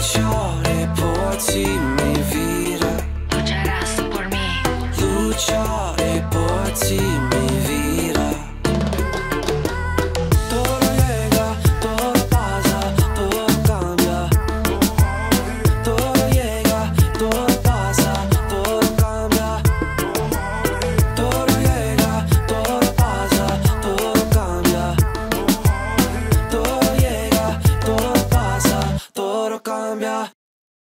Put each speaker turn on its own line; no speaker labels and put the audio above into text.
lucharé por ti, mi vida.
Lucharás por mí.
Lucharé por ti, mi vida. Todo llega, todo pasa, todo cambia. Todo llega, todo pasa, todo cambia. Todo llega, todo pasa, todo cambia. Todo llega, todo pasa, todo cambia.